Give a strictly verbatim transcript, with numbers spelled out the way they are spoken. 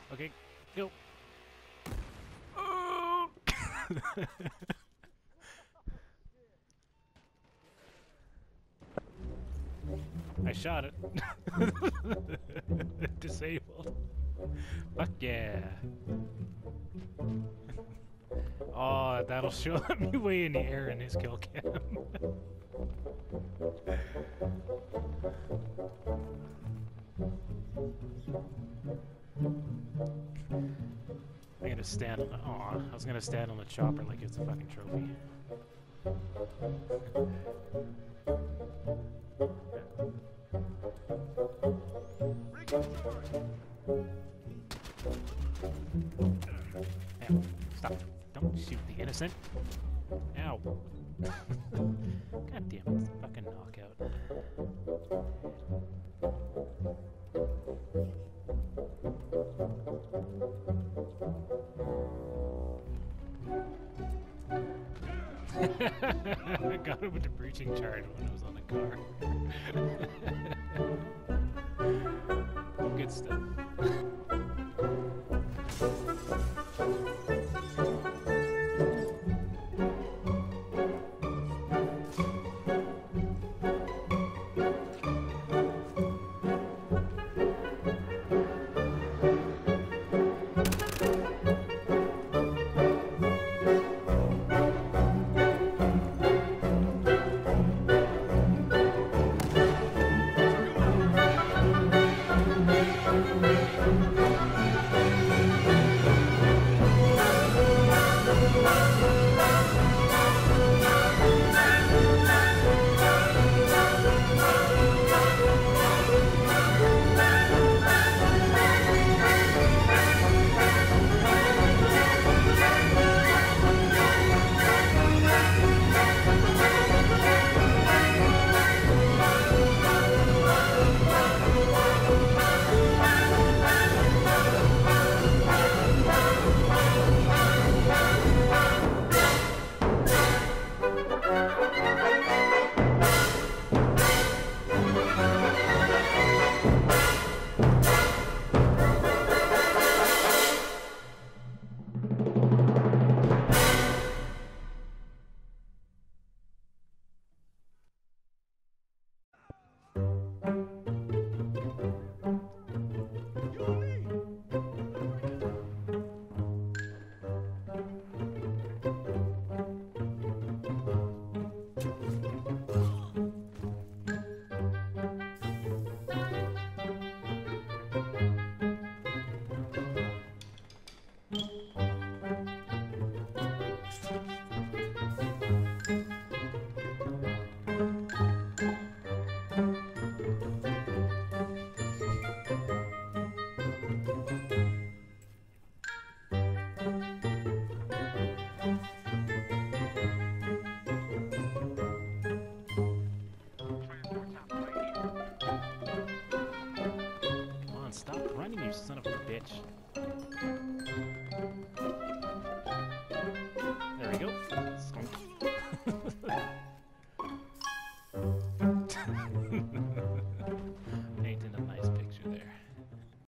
Okay, go. Oh! I shot it. Disabled. Fuck yeah. Oh, that'll show me way in the air in his kill cam. I'm gonna stand on the. Aw, I was gonna stand on the chopper like it's a fucking trophy. Ow, stop. Don't shoot the innocent. Ow. God damn it, it's a fucking knockout. I got him with the breaching charge when I was on the car. Good stuff.